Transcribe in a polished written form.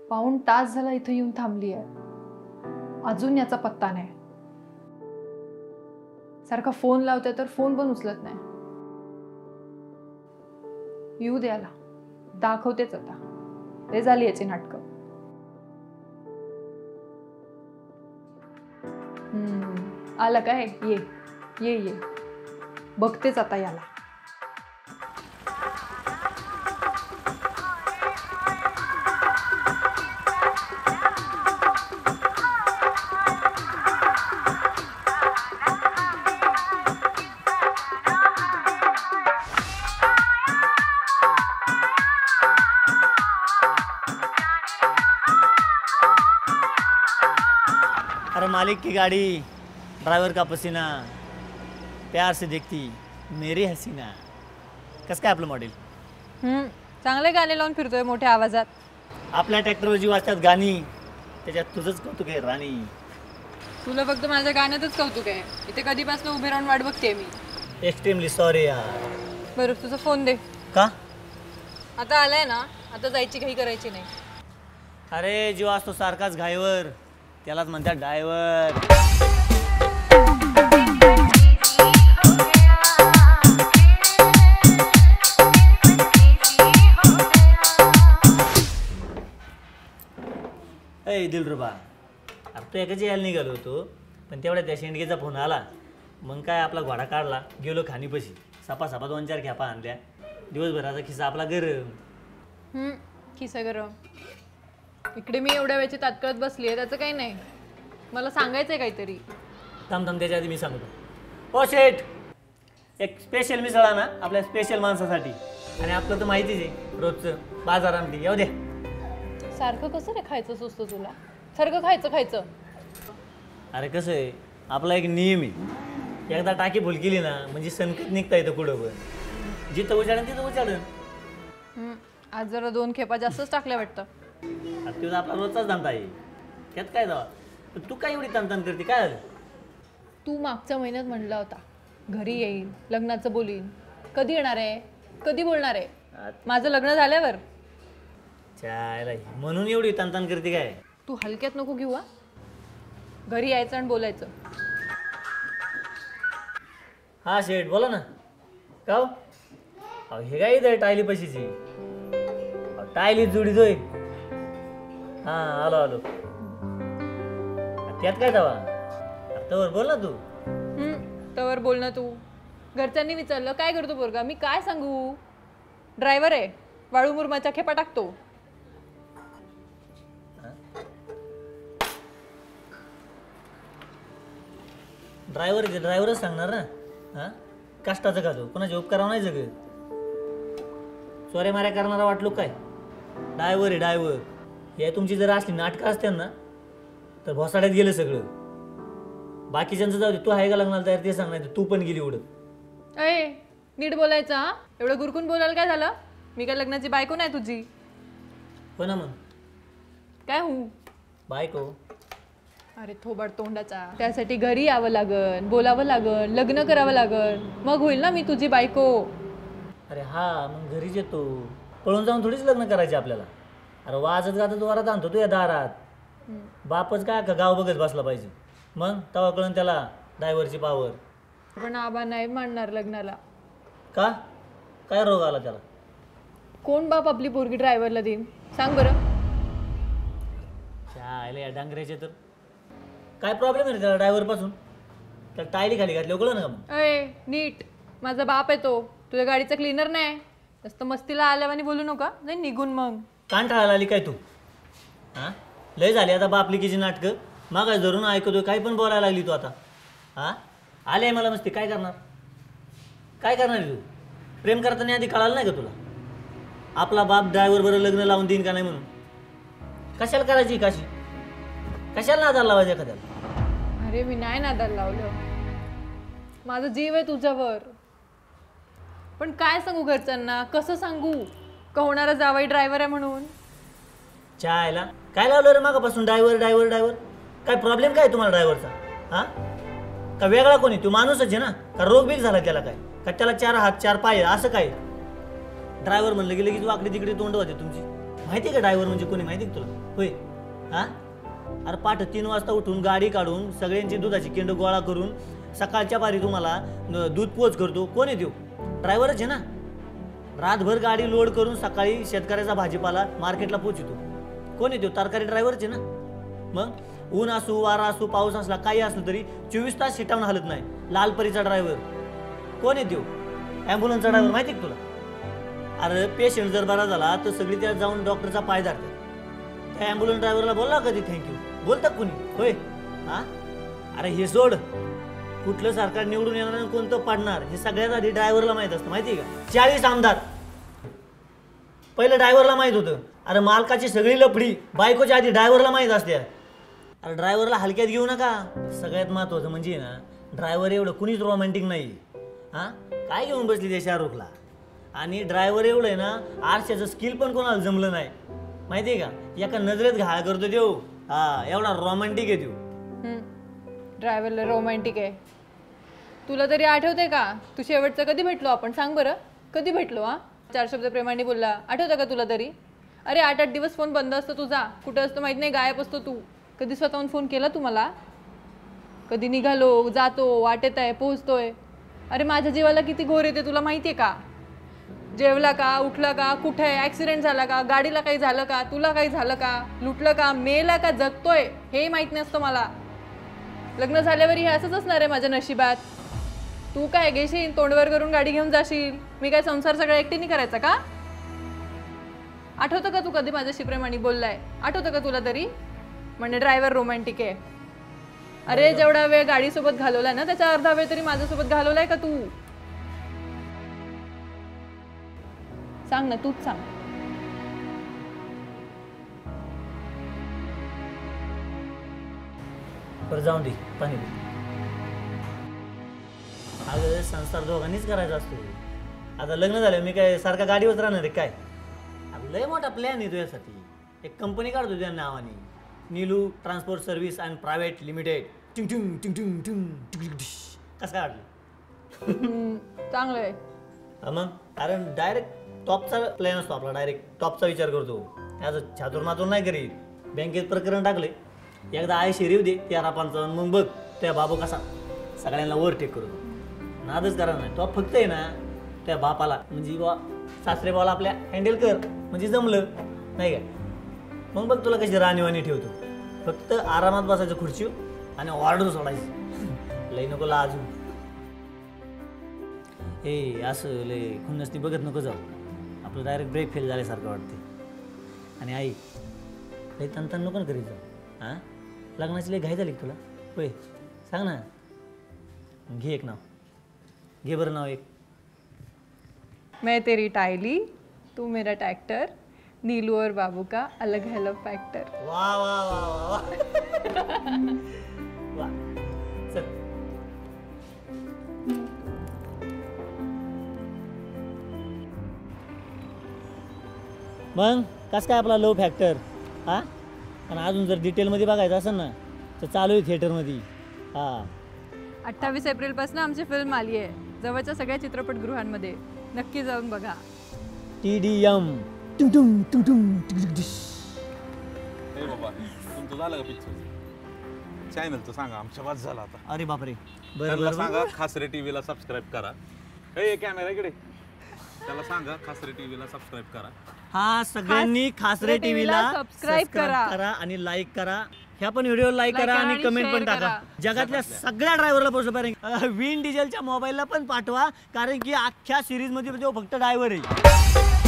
पाऊण तास झाला इथे येऊन थांबली आहे, अजून याचा पत्ता नाही. सारखा फोन लावते तर फोन पण उचलत नाही. येऊ द्याला, दाखवतेच आता. ते झाली याची नाटकं. आला काय? ये ये ये, बघतेच आता याला. अरे मालिक की गाड़ी, ड्राइवर का पसीना, प्यार से देखती मेरी हसीना. कसं काय आपलं मॉडेल? चांगले गाणे लावून फिरतोय मोठ्या आवाजात. आपल्या ट्रॅक्टरवर जी वाजतात गाणी, त्याच्यात तुझंच कौतुक आहे राणी. तुला फक्त माझ्या गाण्यातच कौतुक आहे. इथे कधीपासून उभे राहून वाट बघते मी. एक्स्ट्रीमली सॉरी यार. बरं तुझा फोन दे. का? आता आलाय ना, आता जायची काही करायची नाही. अरे जीव असतो सारखाच घाईवर, त्यालाच म्हणतात ड्रायव्हर. ए दिलरुबा, अरे तू एकाच यायला निघालो होतो, पण तेवढ्या त्या शेंडगेचा फोन आला. मग काय आपला घोडा काढला, गेलो खाणीपाशी. सपा 2-4 खेपा आणल्या. दिवसभराचा खिस्सा आपला गरम. खिसा गरम. इकडे मी एवढ्या वेळची तात्काळत बसली आहे, त्याचं काही नाही. मला सांगायचंय काहीतरी. थांब त्याच्या आधी मी सांगतो. ओ शेठ, एक स्पेशल मिसळ ना आपल्या स्पेशल माणसासाठी. आणि आपलं तर माहितीच आहे, रोजचं बाजार आमटी. येऊ द्या. सारखं कसं रे खायचं सुचतं तुला? सारखं खायचं. अरे कसं आहे, आपला एक नियम आहे. एकदा टाकी फुल केली ना म्हणजे संकट निघता येतं कुठं पण. जिथं उचाडन तिथं उचाडन. आज जरा 2 खेपा जास्तच टाकल्या वाटतं. तुझा आपला रोजचाच धंदा आहे, त्यात काय जावा. तू काय एवढी तणतण करते, काय झालं? तू मागच्या महिन्यात म्हणला होता घरी येईल, लग्नाचं बोलीन. कधी येणार आहे? कधी बोलणार आहे? माझं लग्न झाल्यावर. चायला म्हणून एवढी तणतण करते काय? तू हलक्यात नको घेऊ. घरी यायचं आणि बोलायचं. हा शेठ बोला ना. का हो? हे काय इथं टायली पशीची टायली जोडीतोय. हा आलो. त्यात काय जावा, तवर बोल ना तू. तवर बोल ना तू. घरच्यांनी विचारलं काय करतो पोरगा, मी काय सांगू? ड्रायव्हर आहे, वाळू मुरमाच्या खेपा टाकतो. ड्रायव्हरच सांगणार ना. हा कष्टाचं का तू, कोणाचे उपकार नाही जग. चोऱ्या माऱ्या करणारा वाटलो काय? ड्रायव्हर आहे ड्रायव्हर. हे तुमची जर असली नाटकं असते ना तर भोसाड्यात गेलं सगळं. बाकीच्यांचं जाऊ दे, तू आहे का लग्नाला तयार ते सांग, नाही तू पण गेली उडत. अय नीट बोलायचं. हा एवढं गुरकून बोलायला काय झालं? मी काय लग्नाची बायको नाही तुझी? हो ना मग काय हू बायको? अरे थोबाड तोंडाचा. त्यासाठी घरी यावं लागन, बोलावं लागन, लग्न करावं लागन, मग होईल ना मी तुझी बायको. अरे हा मग घरीच येतो. पळून जाऊन थोडीच लग्न करायचे आपल्याला. अरे वाजत गाजत वरात आणतो तू या दारात. बापच काय का गाव बघत बसला पाहिजे. मग तेव्हा कळून त्याला ड्रायव्हरची पावर. पण आबा नाही मानणार लग्नाला. का? काय रोग आला त्याला? कोण बाप आपली पोरगी ड्रायव्हरला देईन सांग बरं? चायला या डांगऱ्याचे तर काय प्रॉब्लेम आहे त्याला ड्रायव्हर पासून? त्याला टायली खाली घातली कळलं ना का मग? अय नीट, माझा बाप आहे तो, तुझ्या गाडीचा क्लीनर नाही. जास्त मस्तीला आल्यावानी बोलू नका, नाही निघून. मग कांटाळायला आली काय तू? हां लय झाली आता बापलिकीची नाटकं. मागास धरून ऐकतोय, काही पण बोलायला लागली तू आता. हां आले मला मस्ती. काय करणार? काय करणार तू? प्रेम करताना आधी कळालं नाही का तुला? आपला बाप ड्रायव्हर बरं लग्न लावून देईन का नाही म्हणून? कशाला करायची काशी? कशाला नादाला लावायचं एखाद्याला? अरे मी नाही नादाला लावलं, माझा जीव आहे तुझ्यावर. पण काय सांगू घरच्यांना, कसं सांगू का होणारा जावई ड्रायव्हर आहे म्हणून? चायला काय लावलं रे मागापासून ड्रायव्हर? काय प्रॉब्लेम काय तुम्हाला ड्रायव्हरचा? हां का वेगळा कोणी? तू माणूसच आहे ना? का रोग बीग झाला त्याला? काय का त्याला 4 हात 4 पाय असं काय? ड्रायव्हर म्हणलं गेलं की वाकडी तिकडे तोंड होते तुमची. माहिती आहे का ड्रायव्हर म्हणजे कोणी, माहिती आहे का तुला? होय हा? अरे पाठ 3 वाजता उठून गाडी काढून सगळ्यांची दुधाची किंड गोळा करून सकाळच्या पारी तुम्हाला दूध पोच करतो, कोण आहे देऊ? ड्रायव्हरच आहे ना. रातभर गाडी लोड करून सकाळी शेतकऱ्याचा भाजीपाला मार्केटला पोचवतो, कोण आहे देऊ? तरकारी ड्रायव्हरच आहे ना. मग ऊन असू, वारा असू, पाऊस असला, काही असलं तरी 24 तास शिटावून हलत नाही. लालपरीचा ड्रायव्हर कोण आहे देऊ? ॲम्ब्युलन्सचा ड्रायव्हर माहिती आहे का तुला? अरे पेशंट जर बरा झाला तर सगळी त्यात जाऊन डॉक्टरचा पाय धरतात. त्या ॲम्ब्युलन्स ड्रायव्हरला बोलला कधी थँक्यू? बोलतात कोणी? होय हा? अरे हे सोड, कुठलं सरकार निवडून येणार आणि कोणतं पडणार हे सगळ्यात आधी ड्रायव्हरला माहित असतं, माहिती आहे का? 40 आमदार पहिलं ड्रायव्हरला माहित होतं. अरे मालकाची सगळी लफडी बायकोच्या आधी ड्रायव्हरला माहित असते. अरे ड्रायव्हरला हलक्यात घेऊ नका. सगळ्यात महत्वाचं म्हणजे ना, ड्रायव्हर एवढं कुणीच रोमॅन्टिक नाही. हा काय घेऊन बसली त्या शाहरुखला? आणि ड्रायव्हर एवढं आहे ना, आरशाचं स्किल पण कोणाला जमलं नाही, माहिती आहे का? एका नजरेत घाळ करतो देऊ. हा एवढा रोमॅन्टिक आहे देऊ. ड्रायव्हरला रोमॅन्टिक आहे. तुला तरी आठवते का तू शेवटचं कधी भेटलो आपण? सांग बरं, कधी भेटलो? 4 शब्द प्रेमाने बोलला, आठवतं का तुला तरी? अरे 8-8 दिवस फोन बंद असतो तुझा, कुठं असतो माहित नाही, गायब असतो तू. कधी स्वतःहून फोन केला तू मला? कधी निघालो, जातो, वाटेत आहे, पोहोचतोय. अरे माझ्या जीवाला किती घोर येते तुला माहिती आहे का? जेवला का, उठला का, कुठे आहे, ॲक्सिडेंट झाला का, गाडीला काही झालं का, तुला काही झालं का, लुटलं का, मेला का, जगतोय हे माहीत नसतं मला. लग्न झाल्यावर हे असंच असणार आहे माझ्या नशिबात. तू काय घेशील, तोंडवर करून गाडी घेऊन जाशील, मी काय संसार सगळा एकटीने करायचा का? आठवतं का तू कधी माझ्याशी प्रेमाने बोललाय? आठवतं का तुला तरी? म्हणजे ड्रायव्हर रोमॅन्टिक आहे. अरे जेवढा वेळ गाडीसोबत घालवला ना, त्याचा अर्धा वेळ तरी माझ्यासोबत घालवलाय का तू? सांग ना, तूच सांग. बरं जाऊन दे, पाणी दे. अगं संसार दोघांनीच करायचा असतो. आता लग्न झालं मी काय सारखा गाडीवर राहणार आहे काय? लय मोठा प्लॅन आहे तुझ्यासाठी. एक कंपनी काढतो तुझ्या नावाने, Neelu transport service and private limited. टिंग टिंग टिंग टिंग टिंग. कसं काय वाटलं? चांगलं आहे. मग कारण डायरेक्ट टॉपचा प्लॅन असतो आपला, डायरेक्ट टॉपचा विचार करतो. त्याचं छातूर नाही करीत. बँकेत प्रकरण टाकले, एकदा आयशी रिव दे 13-15, मग बघ त्या बाबू कसा सगळ्यांना ओव्हरटेक करतो. नादच करा नाही. तो फक्त आहे ना त्या बापाला म्हणजे बा सासरे बाला आपल्या हँडल कर म्हणजे जमलं नाही काय? मग बघ तुला कशी राणीवाणी ठेवतो. फक्त आरामात बसायचं खुर्चीवर आणि ऑर्डर सोडायची. लई नको लाजू. हे असं लय खुन्नसती बघत नको जाऊ. आपलं डायरेक्ट ब्रेक फेल झाल्यासारखं वाटते. आणि आई लई तनतन नको करीत जाऊ. हां लग्नाची लई घाई झाली तुला? होय सांग ना. घे एक नाव, घे बरं नाव एक. मैं तेरी टायली, तू मेरा ट्रैक्टर, नीलू और बाबू का अलग हेलो फैक्टर. वा वा वा वा वा. चल मग कसं काय आपला लव फॅक्टर? हां आणि अजून जर डिटेलमध्ये बघायचं असेल ना तर चालू आहे थिएटरमध्ये. हां 28 एप्रिलपासून आमची फिल्म आली आहे जवळच्या सगळ्या चित्रपटगृहांमध्ये. नक्की जाऊन बघा. TDM. हे बाबा तुमचं झालं का पिक्चर? चॅनलचं सांगा, आमच्या बाद झाला आता. अरे बापरे. बरं त्याला बरं सांगा खासरे टीव्हीला सबस्क्राईब करा. हे कॅमेरा इकडे. त्याला सांगा खासरे टीव्हीला सबस्क्राईब करा. हा सगळ्यांनी खासरे टीव्हीला सबस्क्राईब करा आणि लाईक करा. ह्या पण व्हिडिओ लाईक करा आणि कमेंट पण share टाका. करा. जगातल्या सगळ्या ड्रायव्हरला पोहोचलं पाहिजे. विन डिझेलच्या मोबाईलला पण पाठवा, कारण की अख्ख्या सिरीज मध्ये तो फक्त ड्रायव्हर आहे.